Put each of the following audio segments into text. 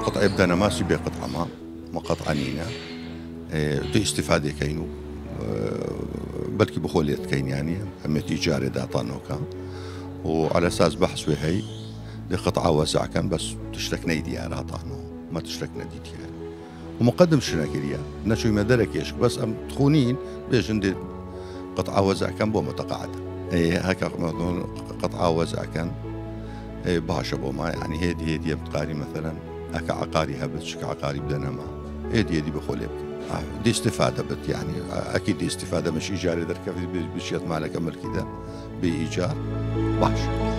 قطعه بدنا ماسي بقطعه ما قطعه نينا دي استفاده كينو بلكي بخوليت كين يعني همتي جاري داطانوكا وعلى اساس بحث وهي دي قطعه واسع كان بس تشتك نيدي على طانو ما تشتك نديتي يعني ومقدم شناكيريا نشوي مدرك يشك بس ام تخونين بيش عندي قطعه واسع كان بو متقاعد هكا قطعه واسع كان باشا بو ما يعني هيدي بتقاري مثلا هكا عقاري هبتشك عقاري بدنا ما هيدي بخولي دي استفادة بت يعني أكيد دي استفادة مش إيجاري دركا بشيط مالك أمل كده بإيجار باش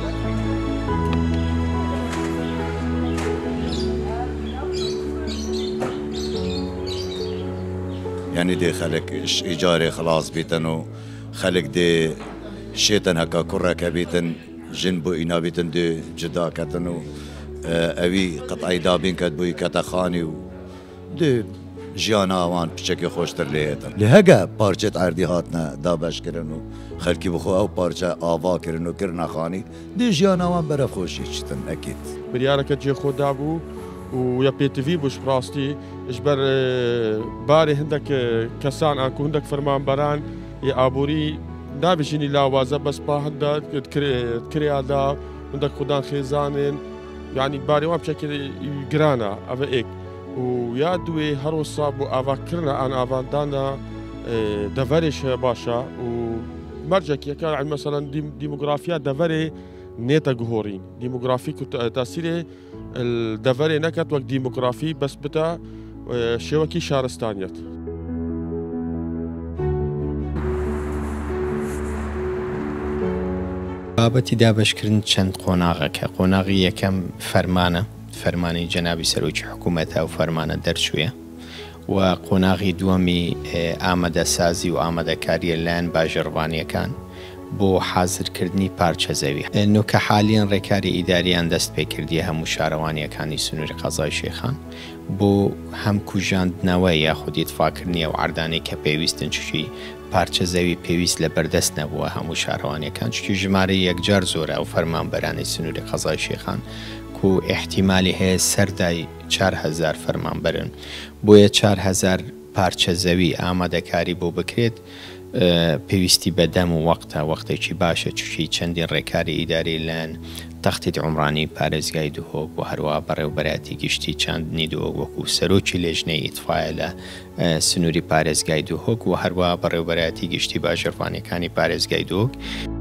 يعني دي خلق إيجاري خلاص بيتنو خلق دي شيتن هكا كرة بيتن جنبو إنا بيتن دي جدا كتنو أوي قطعي دابين كتبوي كتخاني دي جیانا وان بچکی خوشتر لیهتن. لهجا پارچه عردی هاتنا دابش کردنو خلکی بخو او پارچه آوا کردنو کرنا خانی دی جیانا وان برف خوشی چتن اکید. بریاره که جی خود دابو و یا پیتوی بوش براستی اجبر باری هندک کسان آنکو هندک فرمان بران یا آبوری نابشینی لاوازه بس با هندک کریا دا هندک خودان خیزانن يعني باري وان بشكل جرانا أبا إيك ويا دوي هروسا بو أفكرنا أن أفاندانا دفرش باشا ومرجك يكال مثلا ديموغرافيا دفري نيتا جهورين ديموغرافي تأثير الدفري نكت وقت ديموغرافي بس بتا شوكي شارستانيت بابەتی دابشکردن چەند قۆناغەکە قۆناغی یەکەم فەرمانی جەنابی سەرۆکی حکوومەتە و فەرمانە دەرچوویە و قۆناغی دووەمی ئامادەسازی و ئامادەکاریە لایەن باژەڕوانیەکان بۆ حازرکردنی پارچە زەوی نوکە حالیان ڕێکاری ئیداریان دەست پێکردیە هەموو شارەوانیەکانی سنووری قەزای شێخان بۆ هەم کوژاندنەوە یاخود ئیتفاکردنیە و عەردانەی کە پێویستن چی پارچە زەوی پێویست لە بەردەست نەبووە هەموو شارەوانیەکان چکی ژمارە یەکجار زۆرە و فەرمانبەرانی سنووری قەزای شێخان و احتیمالی هەیە سەردای 4000 فەرمانبەرن بۆیە 4000 پارچە زەوی ئامادەکاری بۆ بکرێت پێویستی بەدەم و وەختێکی باشە چکی چەندین ڕێکاری ئیداری لەن تەختیت عومرانی پارێزگای دوهۆک و هەروە بەڕێوەبەرەتی گشتی چاندنی دووەک وەکو سەرۆکی لێژنەی ئیتفاە لە سنووری پارێزگای دوهۆک و هەروە بەڕێوەبەرەتی گشتی باژەڕوانیەکانی پارێزگای دووەک